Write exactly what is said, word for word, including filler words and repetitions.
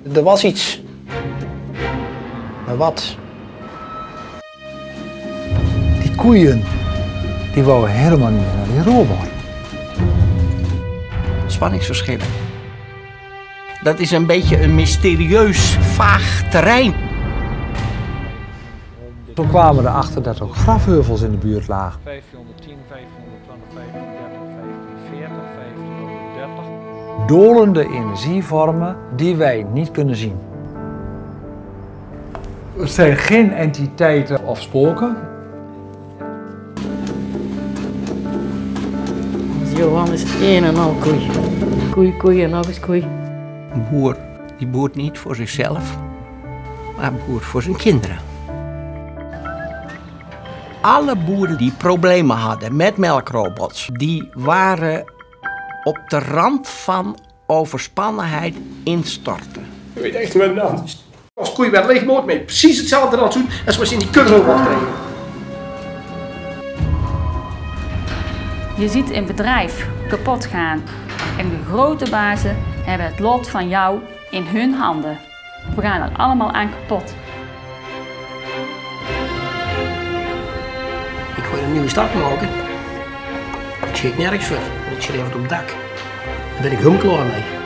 Er was iets. Maar wat? Die koeien, die wouden helemaal niet meer naar die robot. Spanningsverschillen. Dat is een beetje een mysterieus, vaag terrein. Toen kwamen we erachter dat er ook grafheuvels in de buurt lagen. vijfhonderdtien, vijfhonderdtwintig, vijfhonderddertig, vijfhonderdveertig, vijfhonderddertig. Dolende energievormen die wij niet kunnen zien. Het zijn geen entiteiten of spoken. Johan is een en al koei. Koei, koei en nog eens koei. Een boer die boert niet voor zichzelf, maar boert voor zijn kinderen. Alle boeren die problemen hadden met melkrobots, die waren op de rand van overspannenheid instorten. Je weet echt wel anders. Als koeien werd leegmoord mee precies hetzelfde rantsoen als we in die kudderobot kregen. Je ziet een bedrijf kapot gaan en de grote bazen hebben het lot van jou in hun handen. We gaan er allemaal aan kapot. Ik wil een nieuwe start maken. Ik schrik nergens voor. Ik schreef het op het dak. Daar ben ik helemaal klaar mee.